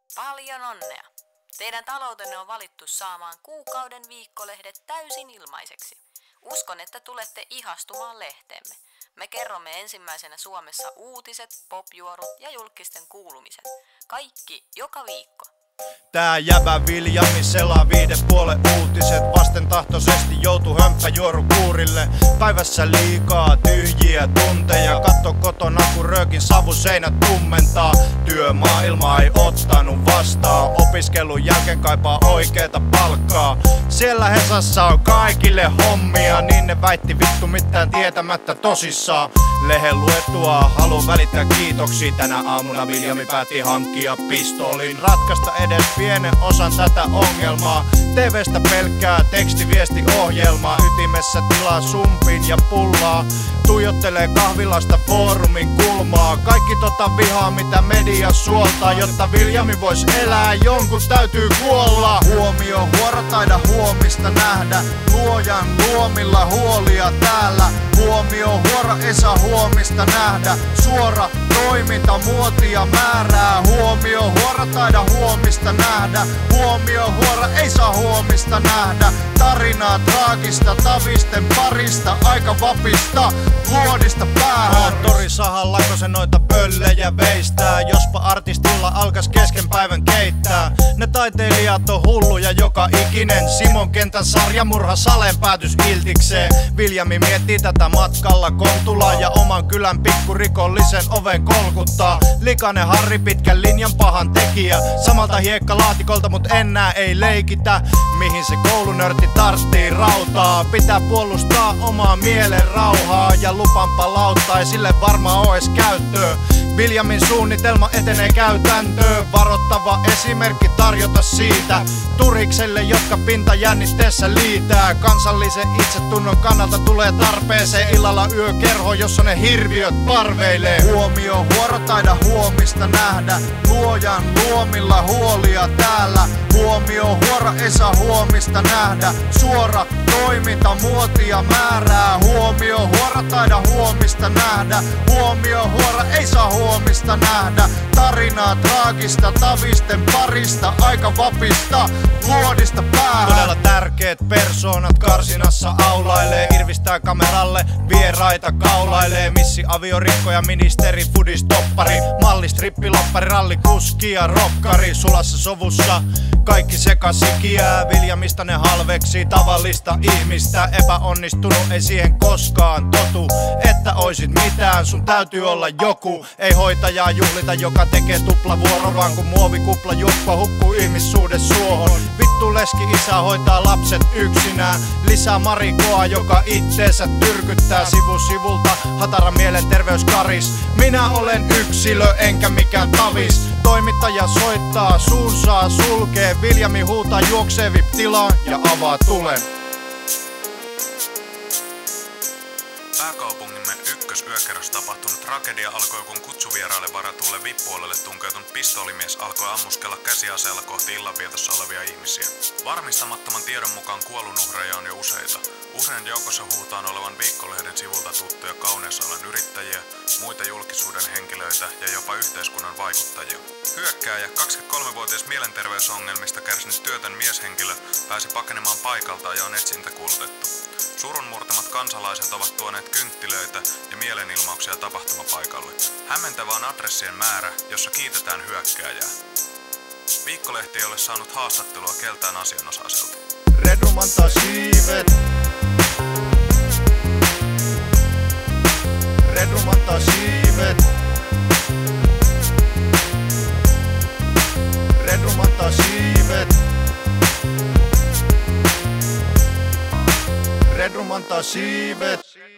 Paljon onnea! Teidän taloutenne on valittu saamaan kuukauden viikkolehdet täysin ilmaiseksi. Uskon, että tulette ihastumaan lehteemme. Me kerromme ensimmäisenä Suomessa uutiset, popjuorut ja julkisten kuulumiset. Kaikki joka viikko. Tää jäbä Viljami selaa 5,5 uutiset. Vastentahtoisesti joutu hömppäjuorukuurille. Päivässä liikaa tyhjiä tunteja. Katso kotona kun röökin savuseinät tummentaa. Työmaailma ei ottanut vastaan. Opiskelun jälkeen kaipaa oikeeta palkkaa. Siellä Hesassa on kaikille hommia. Niin ne väitti vittu mitään tietämättä tosissaan. Lehen luettua haluan välittää kiitoksia. Tänä aamuna Viljami päätti hankkia pistoolin. Ratkaista edes pienen osan tätä ongelmaa. TVstä pelkkää tekstiviestiohjelmaa. Ytimessä tilaa sumpin ja pullaa. Tuijottelee kahvilasta foorumin kulmaa. Kaikki tota vihaa mitä media suoltaa. Jotta Viljami vois elää jonkun täytyy kuolla. Huomio huoro taida huomista nähdä. Luojan luomilla huolia täällä. Huomio huoro ei saa huomista nähdä. Suora toiminta muotia määrää. Huomio huoro taida huomista nähdä. Huomio huoro ei saa huomista nähdä. Tarinaa traagista tavisten parista. Aika vapista luodista päähän. Torisahan lakosen noita pöllejä veistää. Jospa artistilla alkas kesken päivän keittää. Ne taiteilijat on hulluja joka ikinen. Simon kentän sarjamurha Salen päätys iltikseen. Viljami miettii tätä matkalla Kontulaa. Ja oman kylän pikkurikollisen oven kolkuttaa. Likainen Harri pitkän linjan pahan tekijä. Samalta hiekkalaatikolta mut enää ei leikitä. Mihin se koulunörtti tarttii rautaa. Pitää puolustaa omaa mielen rauhaa. Ja lupan palauttaa ei sille varmaan ois käyttöä. Viljamin suunnitelma etenee käytäntöön. Varoittava esimerkki tarjota siitä turikselle, jotka pintajännitteessä liitää. Kansallisen itsetunnon kannalta tulee tarpeeseen illalla yökerho, jossa ne hirviöt parveilee. Huomio huoro taida huomista nähdä. Luojan luomilla huolia täällä. Huomio huoro ei saa huomista nähdä. Suora toiminta muotia määrää. Huomio huoro taida huomista nähdä. Huomio huoro ei saa huomista nähdä. Tarinaa traagista tavisten parista. Aika vapista luodista päähän. Todella tärkeet persoonat karsinassa aulailee. Irvistää kameralle vieraita kaulailee. Missi aviorikkoja ministeri fudistoppari. Mallistrippiloppari rallikuski ja rokkari. Sulassa sovussa kaikki sekasikiää. Viljamista ne halveksii tavallista ihmistä. Epäonnistunut ei siihen koskaan totu. Että oisit mitään, sun täytyy olla joku. Ei hoitajaa juhlita, joka tekee tuplavuoro. Vaan kun muovikupla juppa hukkuu ihmissuhde suohon. Vittu leski isä hoitaa lapset yksinään. Lisää marikoa, joka itteensä tyrkyttää. Sivu sivulta hatara mielenterveyskaris. Minä olen yksilö enkä mikään tavis. Toimittaja soittaa, suun saa sulkee. Viljami huutaa juoksee VIP-tilaan ja avaa tulen. Pääkaupungimme ykkösyökerros tapahtunut tragedia alkoi, kun kutsuvieraille varatulle VIP-puolelle tunkeutunut pistoolimies alkoi ammuskella käsiaseella kohti illanvietossa olevia ihmisiä. Varmistamattoman tiedon mukaan kuolonuhreja on jo useita. Uhrien joukossa huutaan olevan viikkolehden sivulta tuttuja kauneusalan yrittäjiä, muita julkisuuden henkilöitä ja jopa yhteiskunnan vaikuttajia. Hyökkääjä, 23-vuotias mielenterveysongelmista kärsinyt työtön mieshenkilö, pääsi pakenemaan paikalta ja on etsintäkuulutettu. Surunmurtamat kansalaiset ovat tuoneet kynttilöitä ja mielenilmauksia tapahtumapaikalle. Hämmentävä on adressien määrä, jossa kiitetään hyökkääjää. Viikkolehti ei ole saanut haastattelua keltään asianosaiselta. Redrumantaa siivet. Redrumantaa siivet. Redrumantaa siivet. Redrumantaa siivet.